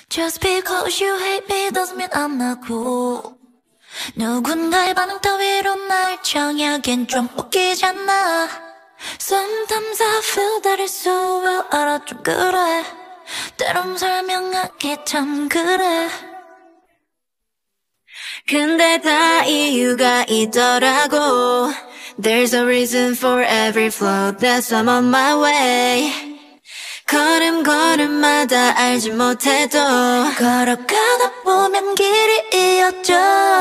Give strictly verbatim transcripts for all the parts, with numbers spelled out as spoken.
Just because you hate me doesn't mean I'm not cool. 누군가의 반응 따위로 날 정하긴 좀 웃기잖아. Sometimes I feel that it's so well 알아 좀 그래. 때론 설명하기 참 그래. 근데 다 이유가 있더라고. There's a reason for every flow that's I'm on my way. 걸음걸음마다 알지 못해도 걸어가다 보면 길이 이어져.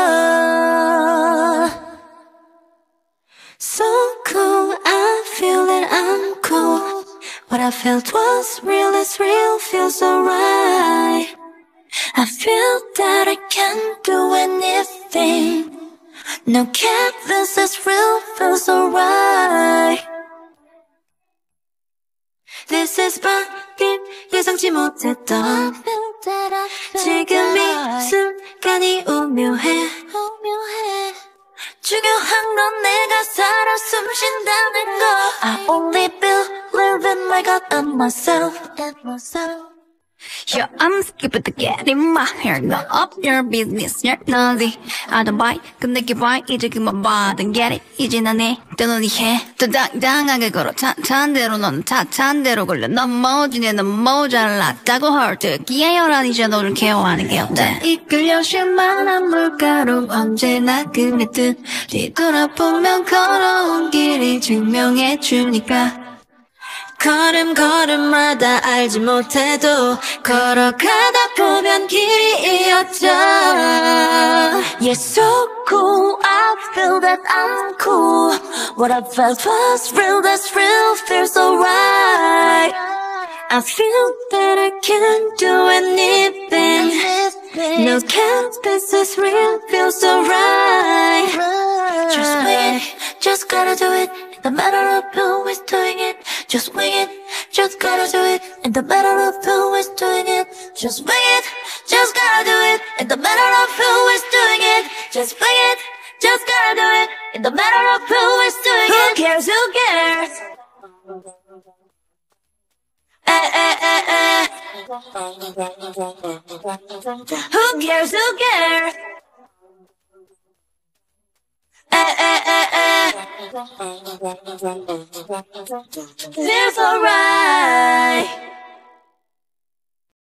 So cool, I feel that I'm cool. What I felt was real, it's real, feels so right. I feel that I can do anything. No cap, this is real, feels so right. This is 방금 예상치 못했던 지금 이 순간이 오묘해. 중요한 건 내가 살아 숨쉰다는 거. I only believe in my God and myself. Yo, I'm skipping to get in my hair. Go up your business, you're nosy. I don't buy, 근데 기봐 이제 그만 봐. Don't get it, 이제 나네 떠놀이 해. 더 당당하게 걸어 찬찬 대로 넌 차찬 대로 걸려. 넌 모지네 넌 모자랐다고 헐뜯기에 열한이제 너를 케어하는 게 어때. 이끌려 쉴만한 물가로 언제나 그네 듯 뒤돌아보면 걸어온 길이 증명해 주니까. 걸음걸음마다 알지 못해도 걸어가다 보면 길이 이어져. You're so cool, I feel that I'm cool. What I felt was real, that's real, feels so right. I feel that I can do anything. No cap, this is real, feels so right. Just wing it, just gotta do it. No matter of who is doing it, just wing it, just gotta do it. And no matter of who is doing it, just wing it, just gotta do it. And no matter of who is doing it, just wing it, just gotta do it. And no matter of who is doing it, who cares, who cares? Eh, eh, eh, eh. Who cares, who cares? Eh, eh, eh, eh. Feels alright.